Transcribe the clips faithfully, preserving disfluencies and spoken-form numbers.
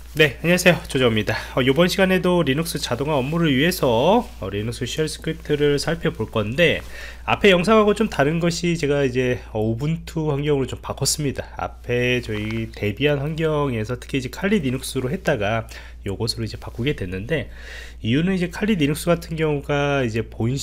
네, 안녕하세요. 조조입니다. 어, 이번 시간에도 리눅스 자동화 업무를 위해서 어, 리눅스 쉘 스크립트를 살펴볼 건데, 앞에 영상하고 좀 다른 것이 제가 이제 어, 우분투 환경으로 좀 바꿨습니다. 앞에 저희 데비안 환경에서 특히 이제 칼리 리눅스로 했다가 요것으로 이제 바꾸게 됐는데, 이유는 이제 칼리 리눅스 같은 경우가 이제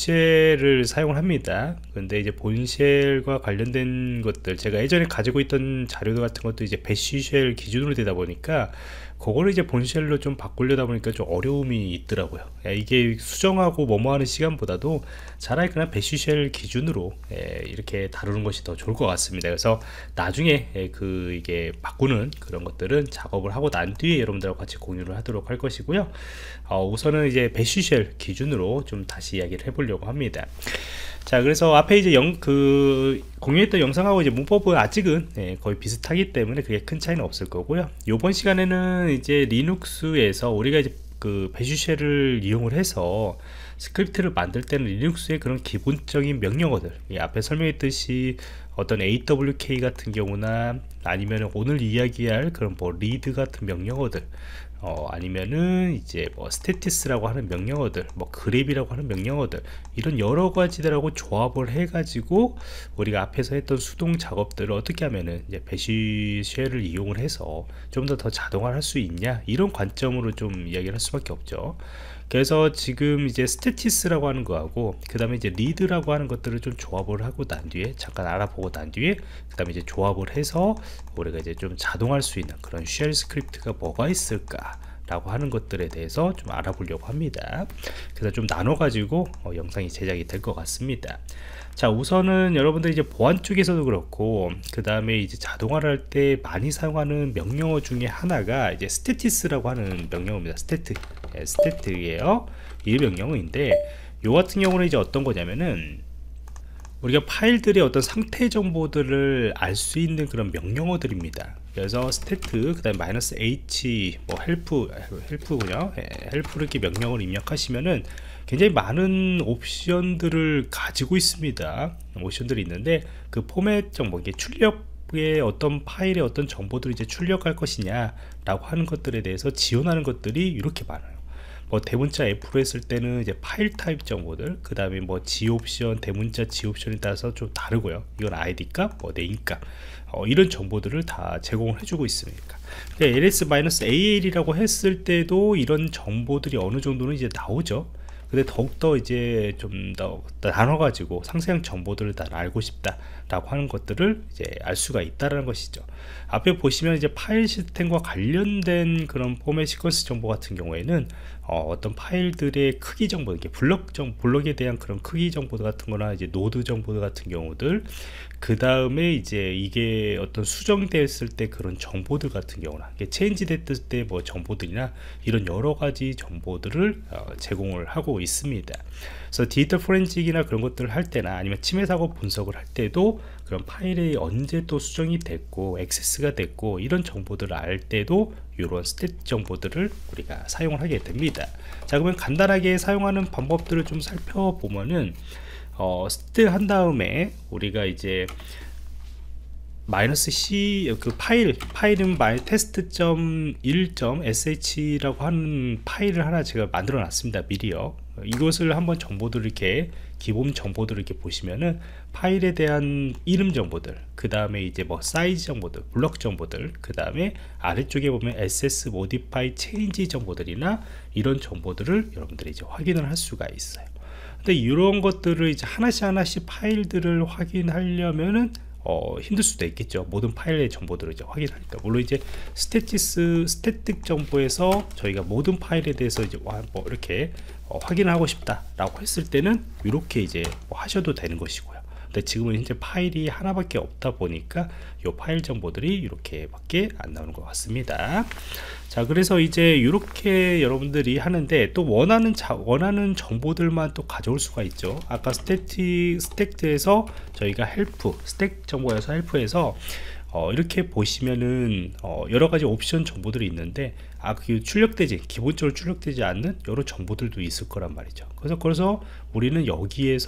본쉘을 사용을 합니다. 근데 이제 본쉘과 관련된 것들, 제가 예전에 가지고 있던 자료들 같은 것도 이제 배쉬쉘 기준으로 되다 보니까 그거를 이제 본쉘로 좀 바꾸려다 보니까 좀 어려움이 있더라고요. 이게 수정하고 뭐뭐 하는 시간보다도 차라리 그냥 배쉬쉘 기준으로 이렇게 다루는 것이 더 좋을 것 같습니다. 그래서 나중에 그 이게 바꾸는 그런 것들은 작업을 하고 난 뒤에 여러분들하고 같이 공유를 하도록 할 것이고요. 어, 우선은 이제 배쉬쉘 기준으로 좀 다시 이야기를 해보려고 합니다. 자, 그래서 앞에 이제 영, 그, 공유했던 영상하고 이제 문법은 아직은 예, 거의 비슷하기 때문에 그게 큰 차이는 없을 거고요. 요번 시간에는 이제 리눅스에서 우리가 이제 그 배쉬쉘을 이용을 해서 스크립트를 만들 때는 리눅스의 그런 기본적인 명령어들, 예, 앞에 설명했듯이 어떤 에이더블유케이 같은 경우나 아니면 오늘 이야기할 그런 뭐 리드 같은 명령어들, 어, 아니면은 이제 뭐 스테티스라고 하는 명령어들, 뭐 그랩이라고 하는 명령어들, 이런 여러 가지들하고 조합을 해 가지고 우리가 앞에서 했던 수동 작업들을 어떻게 하면은 이제 배쉬쉘을 이용을 해서 좀 더 더 자동화를 할 수 있냐, 이런 관점으로 좀 이야기를 할 수밖에 없죠. 그래서 지금 이제 스테티스라고 하는 거하고 그 다음에 이제 리드라고 하는 것들을 좀 조합을 하고 난 뒤에, 잠깐 알아보고 난 뒤에 그 다음에 이제 조합을 해서 우리가 이제 좀 자동할 수 있는 그런 쉘 스크립트가 뭐가 있을까 라고 하는 것들에 대해서 좀 알아보려고 합니다. 그래서 좀 나눠 가지고 어, 영상이 제작이 될 것 같습니다. 자, 우선은 여러분들 이제 보안 쪽에서도 그렇고 그 다음에 이제 자동화를 할 때 많이 사용하는 명령어 중에 하나가 이제 스테티스라고 하는 명령어입니다. 스테트, 예, 스테트예요. 이 명령어인데, 요 같은 경우는 이제 어떤 거냐면은 우리가 파일들의 어떤 상태 정보들을 알 수 있는 그런 명령어들입니다. 그래서 스태트 그 다음에 마이너스 h 뭐 헬프 헬프군요. 예, 헬프 이렇게 명령을 입력하시면은 굉장히 많은 옵션들을 가지고 있습니다. 옵션들이 있는데 그 포맷 정보, 이게 출력의 어떤 파일의 어떤 정보들을 이제 출력할 것이냐 라고 하는 것들에 대해서 지원하는 것들이 이렇게 많아요. 뭐 대문자 F로 했을 때는 이제 파일 타입 정보들, 그 다음에 뭐 G옵션, 대문자 G옵션에 따라서 좀 다르고요. 이건 아이디 값, 뭐 네임 값, 어, 이런 정보들을 다 제공을 해주고 있으니까. ls-al이라고 했을 때도 이런 정보들이 어느 정도는 이제 나오죠. 근데 더욱더 이제 좀 더 나눠가지고 상세한 정보들을 다 알고 싶다 라고 하는 것들을 이제 알 수가 있다는 것이죠. 앞에 보시면 이제 파일 시스템과 관련된 그런 포맷 시퀀스 정보 같은 경우에는 어, 어떤 파일들의 크기 정보, 이렇게 블럭 정 블럭에 대한 그런 크기 정보 같은 거나 이제 노드 정보 같은 경우들, 그 다음에 이제 이게 어떤 수정됐을 때 그런 정보들 같은 경우나 이게 체인지 됐을 때 뭐 정보들이나 이런 여러 가지 정보들을 어, 제공을 하고 있습니다. 그래서 디지털 포렌식이나 그런 것들을 할 때나 아니면 침해 사고 분석을 할 때도 그런 파일이 언제 또 수정이 됐고 액세스가 됐고 이런 정보들을 알 때도 이런 스탯 정보들을 우리가 사용을 하게 됩니다. 자, 그러면 간단하게 사용하는 방법들을 좀 살펴보면은 어, 스탯 한 다음에 우리가 이제 마이너스 C 그 파일 파일은 마이 테스트 점 일 점 에스 에이치라고 하는 파일을 하나 제가 만들어 놨습니다. 미리요. 이것을 한번 정보들을 이렇게 기본 정보들을 이렇게 보시면은 파일에 대한 이름 정보들, 그 다음에 이제 뭐 사이즈 정보들, 블럭 정보들, 그 다음에 아래쪽에 보면 에스에스 modify change 정보들이나 이런 정보들을 여러분들이 이제 확인을 할 수가 있어요. 근데 이런 것들을 이제 하나씩 하나씩 파일들을 확인하려면은 어, 힘들 수도 있겠죠. 모든 파일의 정보들을 이제 확인하니까. 물론 이제 스태티스 스태틱 정보에서 저희가 모든 파일에 대해서 이제 와, 뭐 이렇게 어, 확인하고 싶다라고 했을 때는 이렇게 이제 뭐 하셔도 되는 것이고요. 근데 지금은 현재 파일이 하나밖에 없다 보니까 이 파일 정보들이 이렇게밖에 안 나오는 것 같습니다. 자, 그래서 이제 이렇게 여러분들이 하는데 또 원하는 자, 원하는 정보들만 또 가져올 수가 있죠. 아까 스태틱 스택트에서 저희가 헬프 스택 정보에서 헬프에서 어, 이렇게 보시면은 어, 여러 가지 옵션 정보들이 있는데 아, 그 출력되지 기본적으로 출력되지 않는 여러 정보들도 있을 거란 말이죠. 그래서 그래서 우리는 여기에서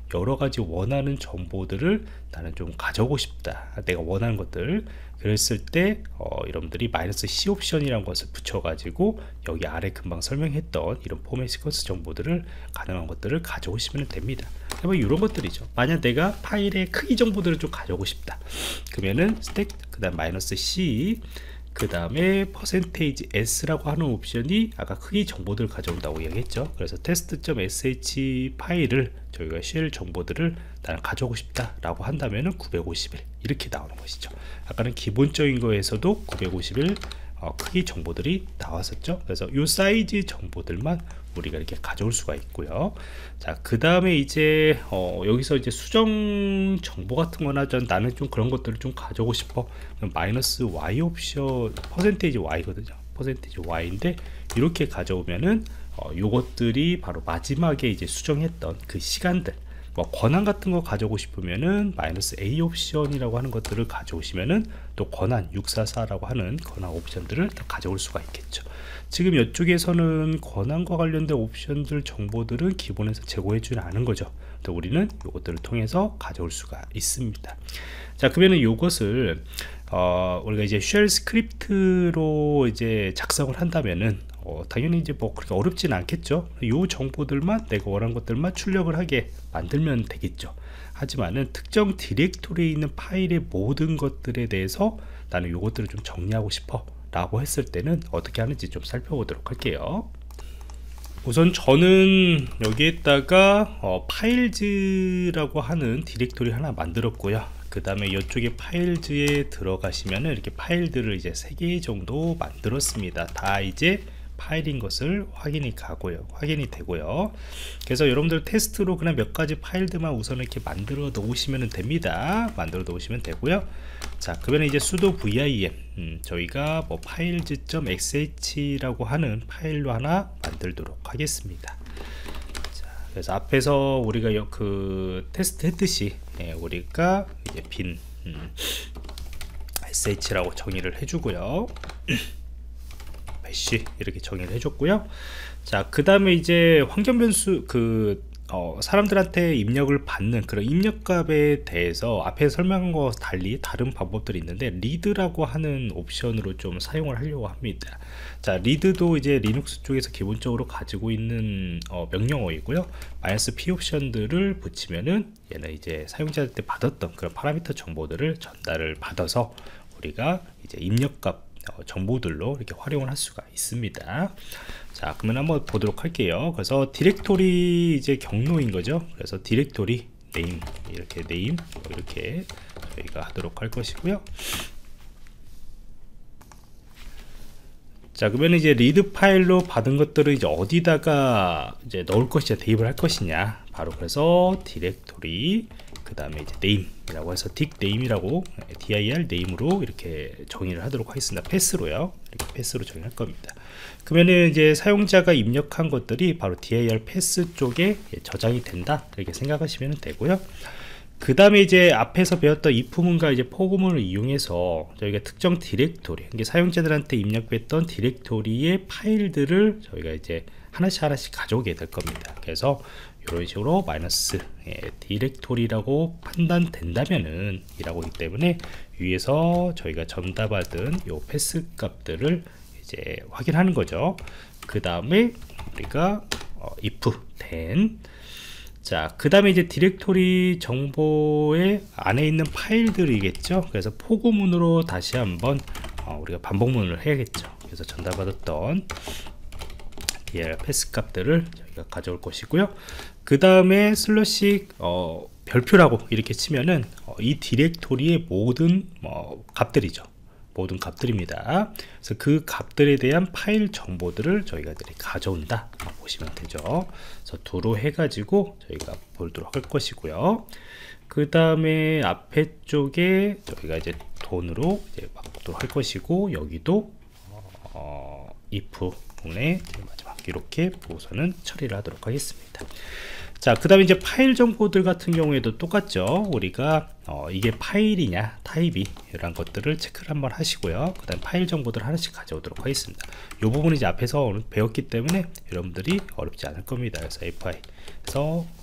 여러 가지 원하는 정보들을 나는 좀 가져오고 싶다, 내가 원하는 것들. 그랬을 때 어, 여러분들이 마이너스 C 옵션이라는 것을 붙여 가지고 여기 아래 금방 설명했던 이런 포맷 시퀀스 정보들을, 가능한 것들을 가져오시면 됩니다. 뭐 이런 것들이죠. 만약 내가 파일의 크기 정보들을 좀 가져오고 싶다, 그러면은 스택 그 다음 마이너스 C 그 다음에 퍼센테이지 S라고 하는 옵션이 아까 크기 정보들을 가져온다고 이야기했죠. 그래서 test.sh 파일을 저희가 쉘 정보들을 나는 가져오고 싶다 라고 한다면은 구백오십일 이렇게 나오는 것이죠. 아까는 기본적인 거에서도 구백오십일 어, 크기 정보들이 나왔었죠. 그래서 이 사이즈 정보들만 우리가 이렇게 가져올 수가 있고요. 자, 그 다음에 이제 어, 여기서 이제 수정 정보 같은 거나 전 나는 좀 그런 것들을 좀 가져오고 싶어. 마이너스 Y 옵션 퍼센테이지 Y거든요. 퍼센테이지 Y인데 이렇게 가져오면은 어, 요것들이 바로 마지막에 이제 수정했던 그 시간들, 뭐 권한 같은 거 가져오고 싶으면은 마이너스 A 옵션이라고 하는 것들을 가져오시면은 또 권한 육사사라고 하는 권한 옵션들을 다 가져올 수가 있겠죠. 지금 이쪽에서는 권한과 관련된 옵션들 정보들은 기본에서 제공해주지 않은 거죠. 또 우리는 이것들을 통해서 가져올 수가 있습니다. 자, 그러면은 이것을 어, 우리가 이제 쉘 스크립트로 이제 작성을 한다면은 어, 당연히 이제 뭐 그렇게 어렵진 않겠죠. 이 정보들만 내가 원하는 것들만 출력을 하게 만들면 되겠죠. 하지만은 특정 디렉토리에 있는 파일의 모든 것들에 대해서 나는 이것들을 좀 정리하고 싶어 라고 했을 때는 어떻게 하는지 좀 살펴보도록 할게요. 우선 저는 여기에다가 어, 파일즈라고 하는 디렉토리 하나 만들었고요. 그 다음에 이쪽에 파일즈에 들어가시면은 이렇게 파일들을 이제 세 개 정도 만들었습니다. 다 이제 파일인 것을 확인이 가고요, 확인이 되고요. 그래서 여러분들 테스트로 그냥 몇 가지 파일들만 우선 이렇게 만들어 놓으시면 됩니다. 만들어 놓으시면 되고요. 자, 그러면 이제 sudo vim 음, 저희가 뭐 파일즈.xh라고 하는 파일로 하나 만들도록 하겠습니다. 자, 그래서 앞에서 우리가 그 테스트 했듯이 예, 우리가 이제 빈 음, sh라고 정의를 해주고요. 배시 이렇게 정의를 해줬고요. 자, 그 다음에 이제 환경 변수 그 어, 사람들한테 입력을 받는 그런 입력값에 대해서 앞에 설명한 거 달리 다른 방법들이 있는데 리드라고 하는 옵션으로 좀 사용을 하려고 합니다. 자, 리드도 이제 리눅스 쪽에서 기본적으로 가지고 있는 어, 명령어이고요. 마이너스 P 옵션들을 붙이면은 얘는 이제 사용자한테 받았던 그런 파라미터 정보들을 전달을 받아서 우리가 이제 입력값 어, 정보들로 이렇게 활용을 할 수가 있습니다. 자, 그러면 한번 보도록 할게요. 그래서 디렉토리 이제 경로인 거죠. 그래서 디렉토리 네임 이렇게 네임 이렇게 저희가 하도록 할 것이고요. 자, 그러면 이제 리드 파일로 받은 것들을 이제 어디다가 이제 넣을 것이냐, 대입을 할 것이냐, 바로 그래서 디렉토리 그 다음에 이제 네임이라고 해서 딕 네임이라고 dir 네임으로 이렇게 정의를 하도록 하겠습니다. 패스로요. 이렇게 패스로 정의할 겁니다. 그러면은 이제 사용자가 입력한 것들이 바로 dir 패스 쪽에 저장이 된다 이렇게 생각하시면 되고요. 그 다음에 이제 앞에서 배웠던 if문과 이제 포구문을 이용해서 저희가 특정 디렉토리, 이게 사용자들한테 입력했던 디렉토리의 파일들을 저희가 이제 하나씩 하나씩 가져오게 될 겁니다. 그래서 이런 식으로 마이너스 예, 디렉토리라고 판단된다면은 이라고 하기 때문에 위에서 저희가 전달받은 요 패스 값들을 이제 확인하는 거죠. 그 다음에 우리가 어, if then 자, 그 다음에 이제 디렉토리 정보의 안에 있는 파일들이겠죠. 그래서 포구문으로 다시 한번 어, 우리가 반복문을 해야겠죠. 그래서 전달받았던 dir 패스 값들을 저희가 가져올 것이고요. 그 다음에 슬러시 어, 별표라고 이렇게 치면은 어, 이 디렉토리의 모든 어, 값들이죠. 모든 값들입니다. 그래서 그 값들에 대한 파일 정보들을 저희가 가져온다 보시면 되죠. 그래서 도로 해가지고 저희가 보도록 할 것이고요. 그 다음에 앞에 쪽에 저희가 이제 돈으로 이제 바꾸도록 할 것이고, 여기도 어, if 문에 마지막 이렇게 보고서는 처리를 하도록 하겠습니다. 자, 그 다음에 이제 파일 정보들 같은 경우에도 똑같죠. 우리가 어, 이게 파일이냐 타입이 이런 것들을 체크를 한번 하시고요. 그 다음 파일 정보들 하나씩 가져오도록 하겠습니다. 이 부분은 이제 앞에서 배웠기 때문에 여러분들이 어렵지 않을 겁니다. 그래서 fi 그래서 어,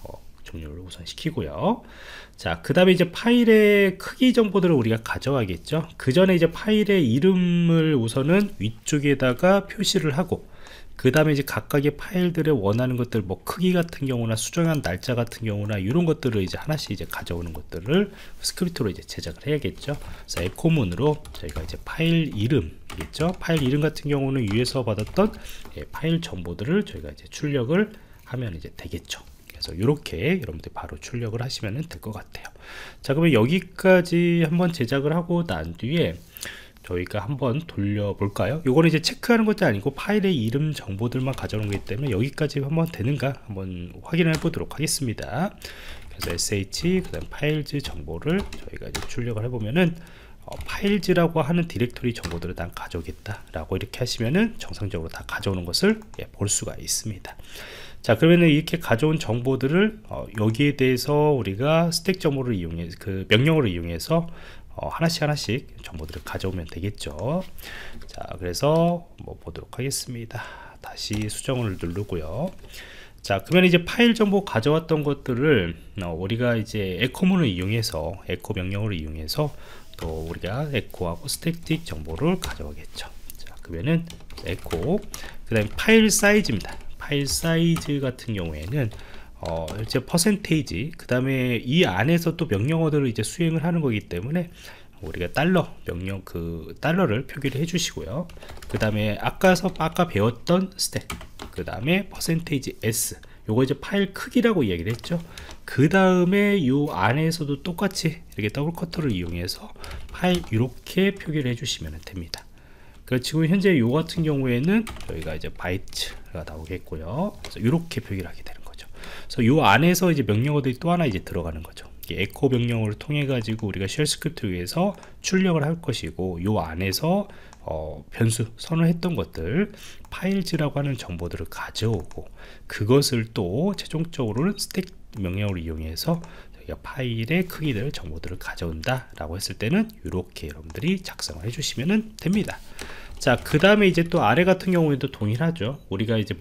종료를 우선 시키고요. 자, 그 다음에 이제 파일의 크기 정보들을 우리가 가져가겠죠. 그 전에 이제 파일의 이름을 우선은 위쪽에다가 표시를 하고, 그 다음에 이제 각각의 파일들의 원하는 것들, 뭐 크기 같은 경우나 수정한 날짜 같은 경우나 이런 것들을 이제 하나씩 이제 가져오는 것들을 스크립트로 이제 제작을 해야겠죠. 그래서 에코문으로 저희가 이제 파일 이름이겠죠. 파일 이름 같은 경우는 위에서 받았던 예, 파일 정보들을 저희가 이제 출력을 하면 이제 되겠죠. 그래서 이렇게 여러분들 바로 출력을 하시면 될 것 같아요. 자, 그러면 여기까지 한번 제작을 하고 난 뒤에 저희가 한번 돌려볼까요? 요거는 이제 체크하는 것도 아니고 파일의 이름 정보들만 가져오는 거기 때문에 여기까지 한번 되는가 한번 확인해 보도록 하겠습니다. 그래서 sh 그 다음 파일즈 정보를 저희가 이제 출력을 해보면은 어, 파일즈라고 하는 디렉토리 정보들을 다 가져오겠다 라고 이렇게 하시면은 정상적으로 다 가져오는 것을 예, 볼 수가 있습니다. 자, 그러면은 이렇게 가져온 정보들을 어, 여기에 대해서 우리가 스택 정보를 이용해 그 명령어를 이용해서 어, 하나씩 하나씩 정보들을 가져오면 되겠죠. 자, 그래서 뭐 보도록 하겠습니다. 다시 수정을 누르고요. 자, 그러면 이제 파일 정보 가져왔던 것들을 어, 우리가 이제 에코문을 이용해서 에코 명령어를 이용해서 또 우리가 에코하고 스태틱 정보를 가져오겠죠. 자, 그러면은 에코 그 다음에 파일 사이즈입니다. 파일 사이즈 같은 경우에는 어, 이제 퍼센테이지 그 다음에 이 안에서 또 명령어들을 이제 수행을 하는 거기 때문에 우리가 달러 명령 그 달러를 표기를 해 주시고요. 그 다음에 아까서 아까 배웠던 스택 그 다음에 퍼센테이지 s 요거 이제 파일 크기라고 이야기를 했죠. 그 다음에 요 안에서도 똑같이 이렇게 더블 커터를 이용해서 파일 이렇게 표기를 해 주시면 됩니다. 그 지금 현재 요 같은 경우에는 저희가 이제 바이트가 나오겠고요. 그래서 이렇게 표기를 하게 되는 거죠. 그래서 요 안에서 이제 명령어들이 또 하나 이제 들어가는 거죠. 에코 명령어를 통해 가지고 우리가 쉘 스크립트를 위해서 출력을 할 것이고, 요 안에서 어, 변수 선언했던 것들 파일즈라고 하는 정보들을 가져오고, 그것을 또 최종적으로는 스택 명령어를 이용해서 저희가 파일의 크기들 정보들을 가져온다 라고 했을 때는 이렇게 여러분들이 작성을 해주시면 됩니다. 자, 그 다음에 이제 또 아래 같은 경우에도 동일하죠. 우리가 이제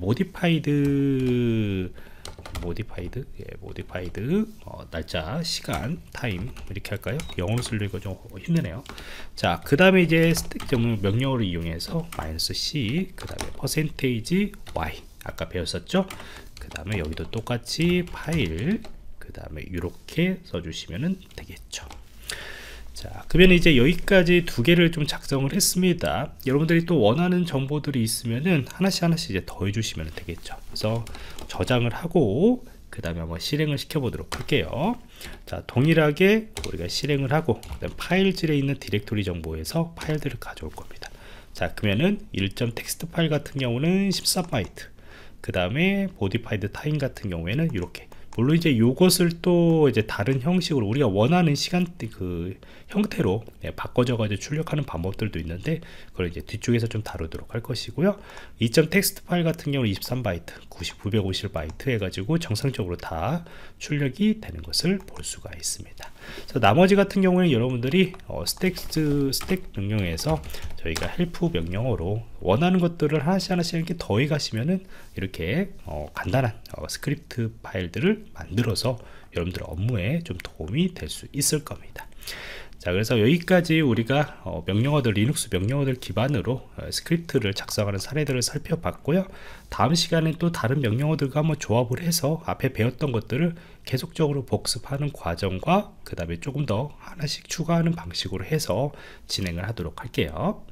모디파이드 모디파이드 예, 모디파이드 어, 날짜, 시간, 타임 이렇게 할까요? 영어로 쓰려니까 좀 힘드네요. 자, 그 다음에 이제 스택 명령어를 이용해서 마이너스 C 그 다음에 퍼센테이지 Y 아까 배웠었죠. 그 다음에 여기도 똑같이 파일 그 다음에 이렇게 써주시면 되겠죠. 자, 그러면 이제 여기까지 두 개를 좀 작성을 했습니다. 여러분들이 또 원하는 정보들이 있으면은 하나씩 하나씩 이제 더해 주시면 되겠죠. 그래서 저장을 하고 그 다음에 한번 실행을 시켜 보도록 할게요. 자, 동일하게 우리가 실행을 하고 그다음 파일질에 있는 디렉토리 정보에서 파일들을 가져올 겁니다. 자, 그러면은 일 점 텍스트 파일 같은 경우는 십사 바이트 그 다음에 모디파이드 타임 같은 경우에는 이렇게, 물론 이제 요것을 또 이제 다른 형식으로 우리가 원하는 시간대 그 형태로 네, 바꿔줘 가지고 출력하는 방법들도 있는데 그걸 이제 뒤쪽에서 좀 다루도록 할 것이고요. 이 점 텍스트 파일 같은 경우는 이십삼 바이트 구백오십 바이트 해가지고 정상적으로 다 출력이 되는 것을 볼 수가 있습니다. 그래서 나머지 같은 경우에는 여러분들이 어, 스택 스택 명령에서 저희가 헬프 명령어로 원하는 것들을 하나씩 하나씩 이렇게 더해 가시면은 이렇게 어, 간단한 어, 스크립트 파일들을 만들어서 여러분들 업무에 좀 도움이 될 수 있을 겁니다. 자, 그래서 여기까지 우리가 어, 명령어들, 리눅스 명령어들 기반으로 어, 스크립트를 작성하는 사례들을 살펴봤고요. 다음 시간에 또 다른 명령어들과 한번 조합을 해서 앞에 배웠던 것들을 계속적으로 복습하는 과정과 그 다음에 조금 더 하나씩 추가하는 방식으로 해서 진행을 하도록 할게요.